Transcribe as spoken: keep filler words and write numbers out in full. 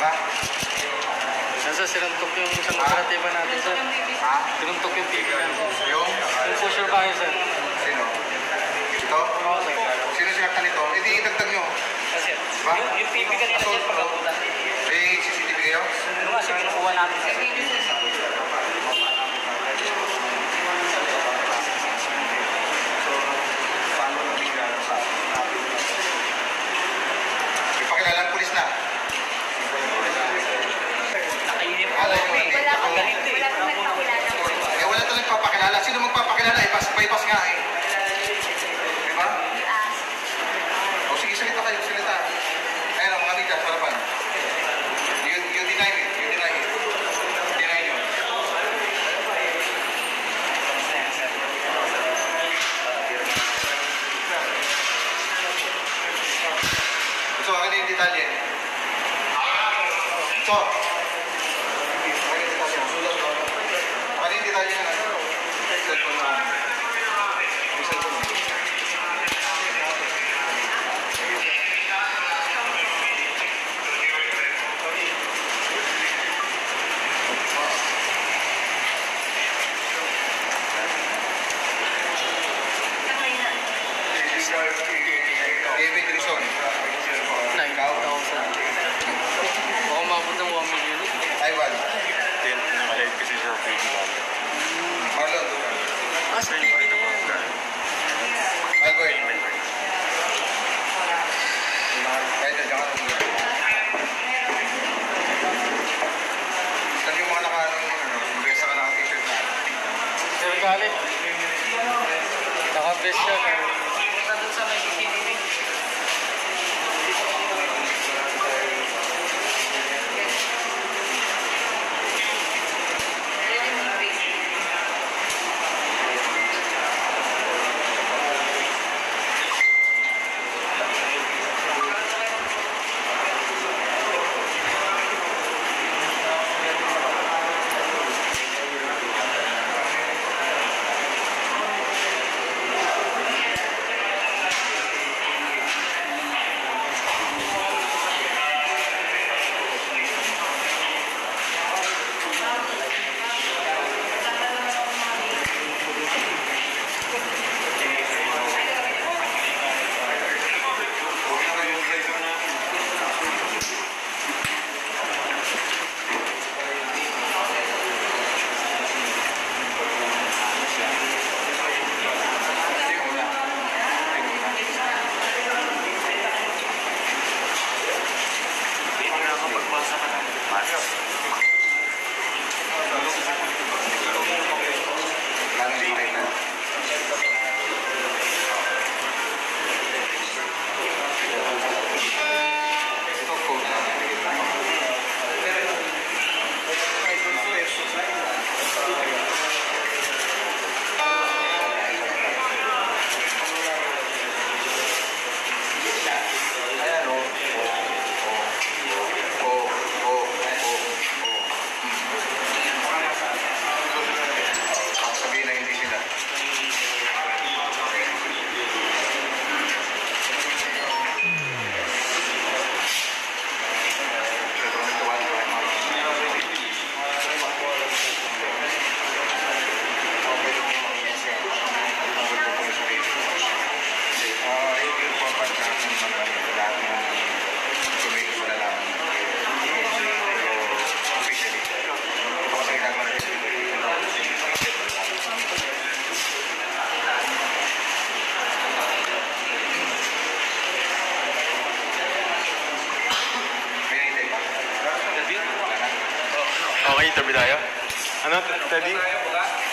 Ha? Nasa sinuntok yung isang operatiba natin, sir. Ha? Sinuntok yung T V natin. Yung? Yung pusher pa kayo, sir. Sino? Ito? Oo, sir. Sino sinaktan ito? Eh, di idagdag nyo. Kasi, Diba? yung, yung T V kanina, sir, pagkaputan. Eh, C C T V kayo? Ano nga, sir, kinukuha natin, sir. Ipakilala ang pulis na. Nakainip ako, Wala eh. yung- Nakaganito, eh. Wala kang nagpakilala. Eh, wala talagang papakilala. Sino magpapakilala? Eh, bas, bypass nga eh. Diba? O sige, salita kayo, salita. Ayan ang mga media, sa harapan. You, you deny it, you deny it. Deny nyo. So, ano yung detalye? So, ano yung detalye? Ano yung detalye na? Cellphone na. Yung cellphone mo. David Rizon. nine thousand. Baka umabot ng one million. Taiwan. Then, nakalive kasi siya sa P D lang. Marlon. Ah, sa T V na yan. Algoy. Kahit na dyan ka nung Saan yung mga naka, ano, dress ka naka t-shirt na? Sir Khalid. Naka-best siya. Punta dun sa may C C T V. Okay, interview tayo. Ano, Teddy?